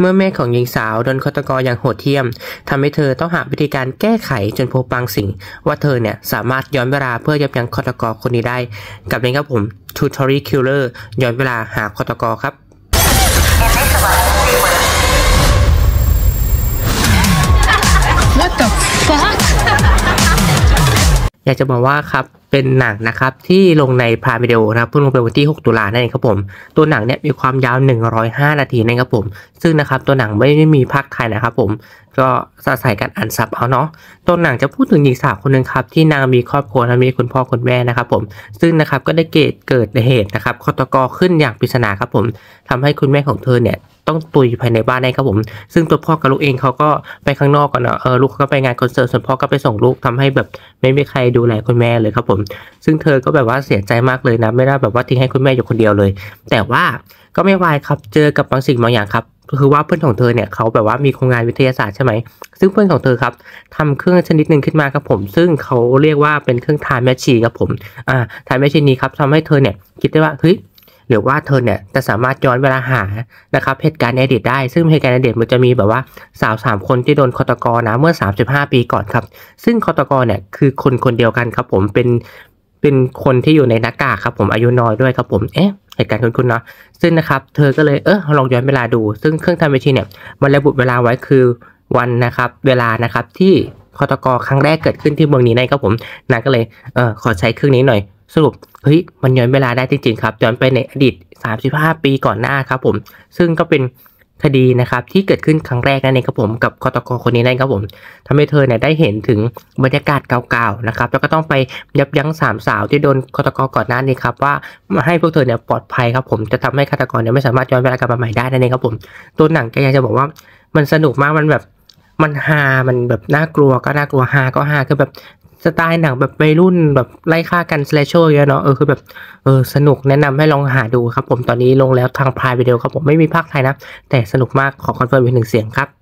เมื่อแม่ของหญิงสาวโดนฆาตกรอย่างโหดเหี้ยมทำให้เธอต้องหาวิธีการแก้ไขจนพบบางสิ่งว่าเธอเนี่ยสามารถย้อนเวลาเพื่อยับยั้งฆาตกรคนนี้ได้กับนี้ครับผม Tutorial Killer ย้อนเวลาหาฆาตกรครับ What the fuck อยากจะบอกว่าครับเป็นหนังนะครับที่ลงในพรามวิดีโอนะครับเพิ่งลงไปวันที่6 ตุลานั่นเองครับผมตัวหนังเนี่ยมีความยาว105 นาทีนะครับผมซึ่งนะครับตัวหนังไม่ได้มีภาคไทยนะครับผมก็อาศัยการอ่านซับเอาเนาะตัวหนังจะพูดถึงหญิงสาวคนหนึ่งครับที่นางมีครอบครัวและมีคุณพ่อคุณแม่นะครับผมซึ่งนะครับก็ได้เกิดเหตุนะครับฆาตกรขึ้นอย่างปริศนาครับผมทำให้คุณแม่ของเธอเนี่ยต้องตุยภายในบ้านได้ครับผมซึ่งตัวพ่อกับลูกเองเขาก็ไปข้างนอกก่อนนะลูกก็ไปงานคอนเสิร์ตส่วนพ่อก็ไปส่งลูกทำให้แบบไม่มีใครดูแลคุณแม่เลยครับผมซึ่งเธอก็แบบว่าเสียใจมากเลยนะไม่ได้แบบว่าทิ้งให้คุณแม่อยู่คนเดียวเลยแต่ว่าก็ไม่วายครับเจอกับบางสิ่งบางอย่างครับคือว่าเพื่อนของเธอเนี่ยเขาแบบว่ามีโครงงานวิทยาศาสตร์ใช่ไหมซึ่งเพื่อนของเธอครับทำเครื่องชนิดหนึ่งขึ้นมาครับผมซึ่งเขาเรียกว่าเป็นเครื่องทายแมชชีนครับผมทายแมชชีนนี้ครับทำให้เธอเนี่ยคิดได้ว่าเฮ้ยหรือว่าเธอเนี่ยจะสามารถย้อนเวลาหานะครับเหตุการณ์ในอดีตได้ซึ่งเหตุการณ์ในอดีตมันจะมีแบบว่าสาว3 คนที่โดนฆาตกรนะเมื่อ35 ปีก่อนครับซึ่งฆาตกรเนี่ยคือคนเดียวกันครับผมเป็นคนที่อยู่ในหน้ากากครับผมอายุน้อยด้วยครับผมเหตุการณ์คุ้นๆเนาะซึ่งนะครับเธอก็เลยลองย้อนเวลาดูซึ่งเครื่องทำแมชชีนเนี่ยมันระบุเวลาไว้คือวันนะครับเวลานะครับที่ฆาตกรครั้งแรกเกิดขึ้นที่เมืองนี้นะครับผมนางก็เลยขอใช้เครื่องนี้หน่อยสรุปเฮ้ยมันย้อนเวลาได้จริงๆครับย้อนไปในอดีต35 ปีก่อนหน้าครับผมซึ่งก็เป็นคดีนะครับที่เกิดขึ้นครั้งแรกนั่นเองครับผมกับฆาตกรคนนี้นั่นครับผมทำให้เธอเนี่ยได้เห็นถึงบรรยากาศเก่าๆนะครับแล้วก็ต้องไปยับยั้ง3 สาวที่โดนฆาตกรก่อนหน้านี้ครับว่าให้พวกเธอเนี่ยปลอดภัยครับผมจะทำให้ฆาตกรเนี่ยไม่สามารถย้อนเวลากลับมาใหม่ได้นั่นเองครับผมตัวหนังแกอยากจะบอกว่ามันสนุกมากมันแบบมันฮามันแบบน่ากลัวก็น่ากลัวฮาก็ฮาคือแบบสไตล์หนังแบบวัยรุ่นแบบไล่ฆ่ากันสแลชเชอร์เนาะคือแบบสนุกแนะนำให้ลองหาดูครับผมตอนนี้ลงแล้วทางพรายวิดีโอครับผมไม่มีภาคไทยนะแต่สนุกมากขอคอนเฟิร์มอีก1 เสียงครับ